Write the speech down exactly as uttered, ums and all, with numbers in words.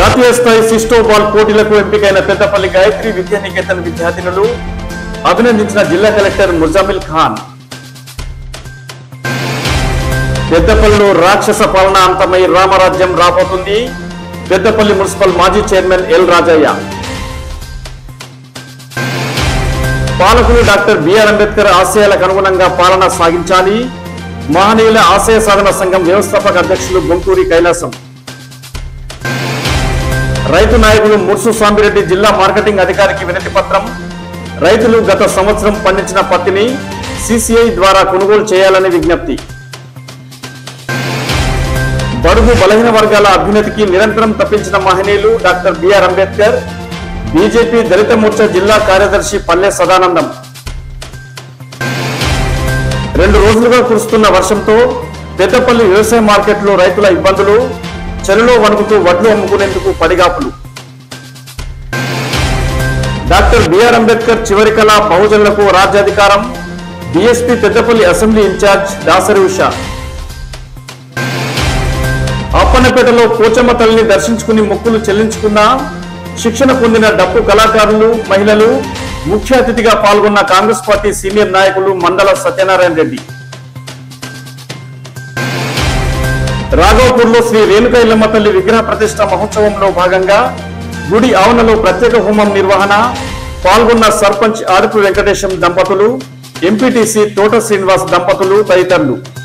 జాతీయ స్థాయి Sisto ball పోటీలకు ఎంపికైన పెద్దపల్లి గాయత్రి విద్యానికేతన్ విద్యార్థినులు అభినందించిన జిల్లా కలెక్టర్ ముజామిల్ ఖాన్. పెద్దపల్లిలో రాక్షస పాలన అంతమై రామరాజ్యం రాబోతుంది. పెద్దపల్లి మున్సిపల్ మాజీ చైర్మన్ ఎల్ రాజయ్య. పాలకులు డాక్టర్ బిఆర్ అంబేద్కర్ ఆశయాలకు అనుగుణంగా పాలన సాగించాలి. మహనీయుల ఆశయ సాధన సంఘం వ్యవస్థాపక అధ్యక్షులు గుంటూరి కైలాసం. రైతు నాయకులు ముర్సు సాంబిరెడ్డి జిల్లా మార్కెటింగ్ అధికారికి వినతి పత్రం. రైతులు గత సంవత్సరం పండించిన పత్తిని సిసిఐ ద్వారా కొనుగోలు చేయాలని విజ్ఞప్తి. బడుగు బలహీన వర్గాల అభ్యున్నతికి నిరంతరం తప్పించిన మహనీయులు డాక్టర్ బిఆర్ అంబేద్కర్. బీజేపీ దళిత మోర్చా జిల్లా కార్యదర్శి పల్లె సదానందం. రెండు రోజులుగా కురుస్తున్న వర్షంతో పెద్దపల్లి వ్యవసాయ మార్కెట్లో రైతుల ఇబ్బందులు. చెరులో వణుకుతూ వడ్లు అమ్ముకునేందుకు పడిగాపులు. డాక్టర్ బిఆర్ అంబేద్కర్ చివరి కళ బహుజనులకు రాజ్యాధికారం. BSP Peddapalli assembly incharge Dasari Usha. అప్పన్నపేటలో పోచమ్మ తల్లిని దర్శించుకుని మొక్కులు చెల్లించుకున్న శిక్షణ పొందిన డప్పు కళాకారులు, మహిళలు. ముఖ్య అతిథిగా పాల్గొన్న కాంగ్రెస్ పార్టీ సీనియర్ నాయకులు మండల సత్యనారాయణ రెడ్డి. రాఘవపూర్లో శ్రీ రేణుక ఎల్లమ్మ తల్లి విగ్రహ ప్రతిష్ట మహోత్సవంలో భాగంగా గుడి ఆవరణలో ప్రత్యేక హోమం నిర్వహణ. పాల్గొన్న సర్పంచ్ ఆడుపు వెంకటేశం దంపతులు, ఎంపీటీసీ తోట శ్రీనివాస్ దంపతులు తదితరులు.